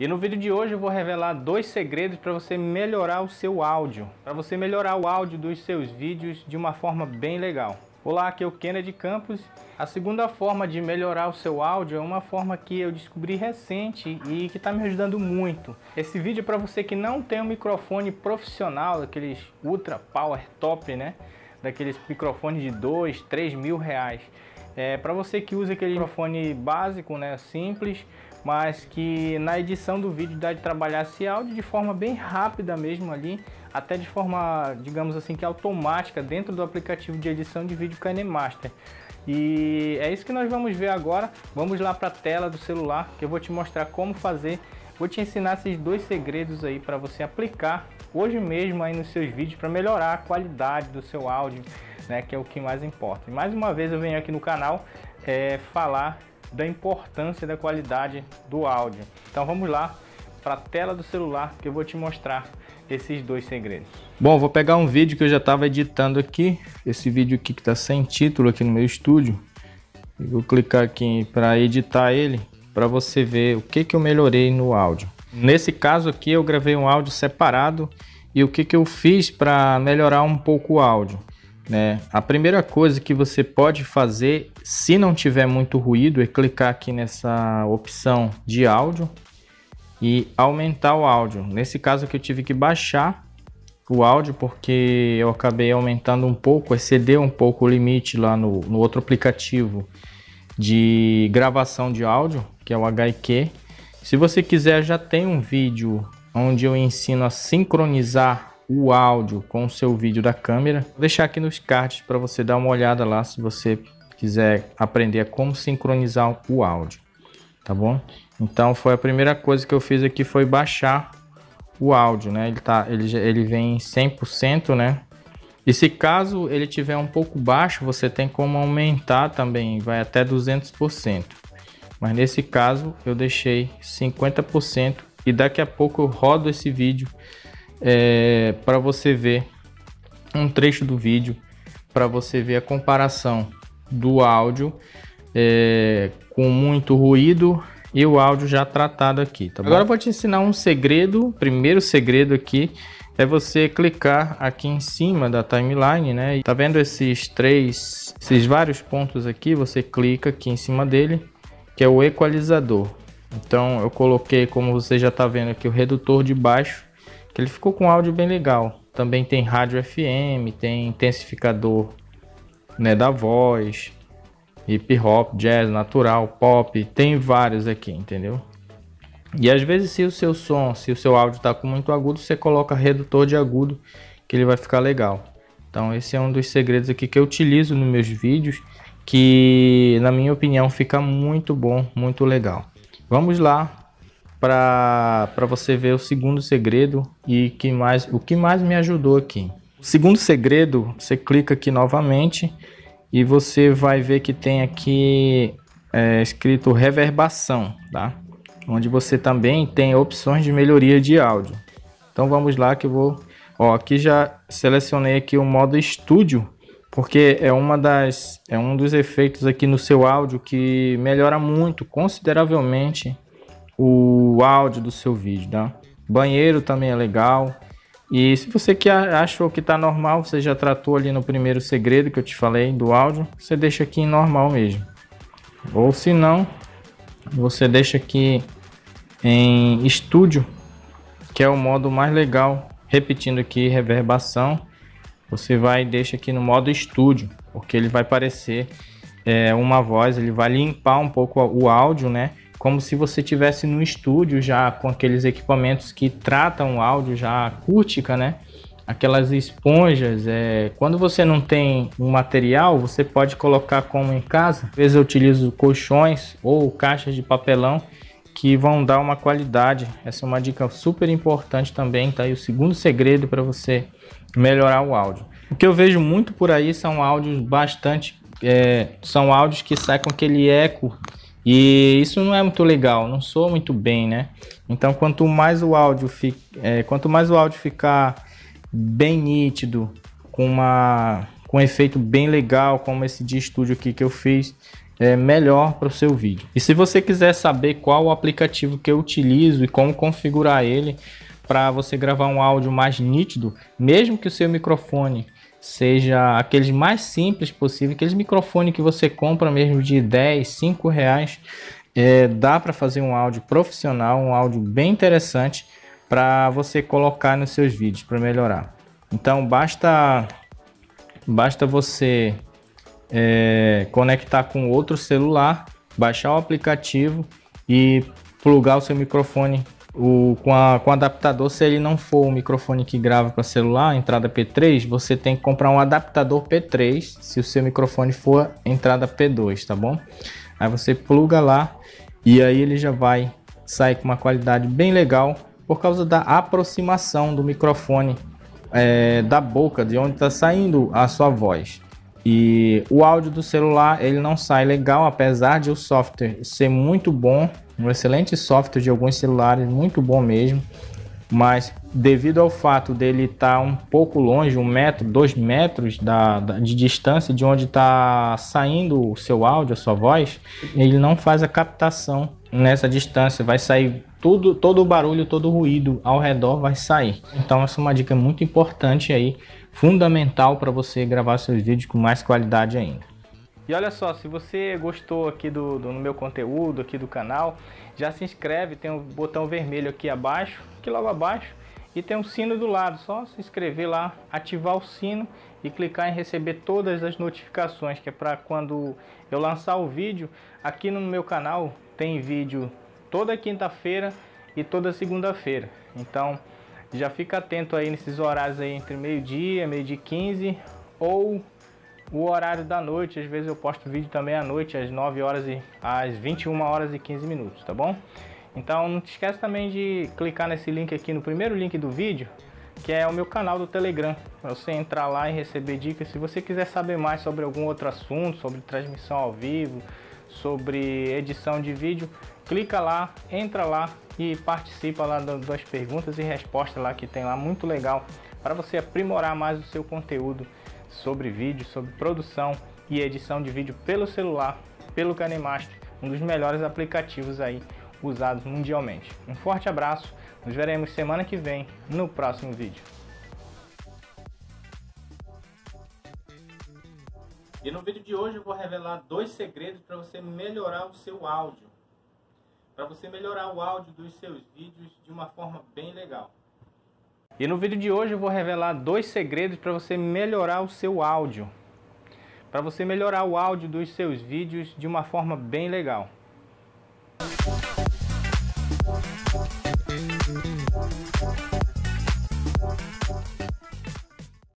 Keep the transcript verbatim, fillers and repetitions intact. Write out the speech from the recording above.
E no vídeo de hoje eu vou revelar dois segredos para você melhorar o seu áudio, para você melhorar o áudio dos seus vídeos de uma forma bem legal. Olá, aqui é o Kennedy Campos. A segunda forma de melhorar o seu áudio é uma forma que eu descobri recente e que está me ajudando muito. Esse vídeo é para você que não tem um microfone profissional, daqueles ultra power top, né? Daqueles microfones de dois, três mil reais. É para você que usa aquele microfone básico, né? Simples, mas que na edição do vídeo dá de trabalhar esse áudio de forma bem rápida mesmo ali, até de forma, digamos assim, que automática dentro do aplicativo de edição de vídeo KineMaster. E é isso que nós vamos ver agora. Vamos lá para a tela do celular que eu vou te mostrar como fazer. Vou te ensinar esses dois segredos aí para você aplicar hoje mesmo aí nos seus vídeos para melhorar a qualidade do seu áudio, né, que é o que mais importa. E mais uma vez eu venho aqui no canal é, falar da importância da qualidade do áudio. Então vamos lá para a tela do celular que eu vou te mostrar esses dois segredos. Bom, vou pegar um vídeo que eu já estava editando aqui, esse vídeo aqui que está sem título aqui no meu estúdio. Eu vou clicar aqui para editar ele, para você ver o que que eu melhorei no áudio. Nesse caso aqui eu gravei um áudio separado e o que que eu fiz para melhorar um pouco o áudio, né? A primeira coisa que você pode fazer, se não tiver muito ruído, é clicar aqui nessa opção de áudio e aumentar o áudio. Nesse caso aqui eu tive que baixar o áudio porque eu acabei aumentando um pouco, excedeu um pouco o limite lá no, no outro aplicativo de gravação de áudio, que é o H I Q. Se você quiser, já tem um vídeo onde eu ensino a sincronizar o áudio com o seu vídeo da câmera. Vou deixar aqui nos cards para você dar uma olhada lá se você quiser aprender a como sincronizar o áudio, tá bom? Então foi a primeira coisa que eu fiz aqui, foi baixar o áudio, né? Ele tá, ele, ele vem em cem por cento, né? E se caso ele tiver um pouco baixo, você tem como aumentar também, vai até duzentos por cento. Mas nesse caso eu deixei cinquenta por cento e daqui a pouco eu rodo esse vídeo é, para você ver um trecho do vídeo, para você ver a comparação do áudio é, com muito ruído e o áudio já tratado aqui, tá bom? Agora eu vou te ensinar um segredo. O primeiro segredo aqui é você clicar aqui em cima da timeline, né? E tá vendo esses três, esses vários pontos aqui? Você clica aqui em cima dele, que é o equalizador. Então eu coloquei, como você já tá vendo aqui, o redutor de baixo, que ele ficou com um áudio bem legal. Também tem rádio F M, tem intensificador, né, da voz, hip hop, jazz, natural, pop, tem vários aqui, entendeu? E às vezes, se o seu som, se o seu áudio tá com muito agudo, você coloca redutor de agudo, que ele vai ficar legal. Então esse é um dos segredos aqui que eu utilizo nos meus vídeos, que na minha opinião fica muito bom, muito legal. Vamos lá para para você ver o segundo segredo e que mais, o que mais me ajudou aqui. O segundo segredo, você clica aqui novamente e você vai ver que tem aqui é, escrito reverbação, tá? Onde você também tem opções de melhoria de áudio. Então vamos lá que eu vou, ó, aqui já selecionei aqui o modo estúdio, porque é uma das é um dos efeitos aqui no seu áudio que melhora muito, consideravelmente, o áudio do seu vídeo, tá? Banheiro também é legal. E se você que achou que tá normal, você já tratou ali no primeiro segredo que eu te falei do áudio, você deixa aqui em normal mesmo. Ou se não, você deixa aqui em estúdio, que é o modo mais legal. Repetindo aqui, reverbação, você vai e deixa aqui no modo estúdio, porque ele vai parecer é, uma voz, ele vai limpar um pouco o áudio, né? Como se você estivesse no estúdio já com aqueles equipamentos que tratam o áudio já acústica, né? Aquelas esponjas. É... Quando você não tem um material, você pode colocar como em casa. Às vezes eu utilizo colchões ou caixas de papelão que vão dar uma qualidade. Essa é uma dica super importante também, tá? E o segundo segredo para você melhorar o áudio. O que eu vejo muito por aí são áudios bastante... É... São áudios que saem com aquele eco. E isso não é muito legal, não soa muito bem, né? Então quanto mais o áudio fica, é, quanto mais o áudio ficar bem nítido, com uma com um efeito bem legal, como esse de estúdio aqui que eu fiz, é, melhor para o seu vídeo. E se você quiser saber qual o aplicativo que eu utilizo e como configurar ele para você gravar um áudio mais nítido, mesmo que o seu microfone seja aqueles mais simples possível, aqueles microfones que você compra mesmo de dez, cinco reais, é, dá para fazer um áudio profissional, um áudio bem interessante para você colocar nos seus vídeos para melhorar. Então basta basta você é, conectar com outro celular, baixar o aplicativo e plugar o seu microfone o, com, a, com o adaptador. Se ele não for um microfone que grava para celular, entrada P três, você tem que comprar um adaptador P três, se o seu microfone for entrada P dois, tá bom? Aí você pluga lá e aí ele já vai sair com uma qualidade bem legal por causa da aproximação do microfone é, da boca, de onde está saindo a sua voz. E o áudio do celular ele não sai legal, apesar de o software ser muito bom, um excelente software de alguns celulares, muito bom mesmo, mas devido ao fato dele estar um pouco longe, um metro, dois metros da, da, de distância de onde está saindo o seu áudio, a sua voz, ele não faz a captação nessa distância, vai sair tudo, todo o barulho, todo o ruído ao redor vai sair. Então essa é uma dica muito importante aí, fundamental para você gravar seus vídeos com mais qualidade ainda. E olha só, se você gostou aqui do, do meu conteúdo, aqui do canal, já se inscreve, tem um botão vermelho aqui abaixo, aqui logo abaixo, e tem um sino do lado, só se inscrever lá, ativar o sino e clicar em receber todas as notificações, que é para quando eu lançar o vídeo. Aqui no meu canal tem vídeo toda quinta-feira e toda segunda-feira, então já fica atento aí nesses horários aí entre meio-dia, meio-dia e quinze, ou o horário da noite. Às vezes eu posto vídeo também à noite, às nove horas e às vinte e uma horas e quinze minutos, tá bom? Então não te esquece também de clicar nesse link aqui, no primeiro link do vídeo, que é o meu canal do Telegram, para você entrar lá e receber dicas. Se você quiser saber mais sobre algum outro assunto, sobre transmissão ao vivo, sobre edição de vídeo, clica lá, entra lá e participa lá das perguntas e respostas lá, que tem lá, muito legal, para você aprimorar mais o seu conteúdo sobre vídeo, sobre produção e edição de vídeo pelo celular, pelo KineMaster, um dos melhores aplicativos aí usados mundialmente. Um forte abraço, nos veremos semana que vem no próximo vídeo. E no vídeo de hoje eu vou revelar dois segredos para você melhorar o seu áudio, para você melhorar o áudio dos seus vídeos de uma forma bem legal. E no vídeo de hoje eu vou revelar dois segredos para você melhorar o seu áudio, para você melhorar o áudio dos seus vídeos de uma forma bem legal.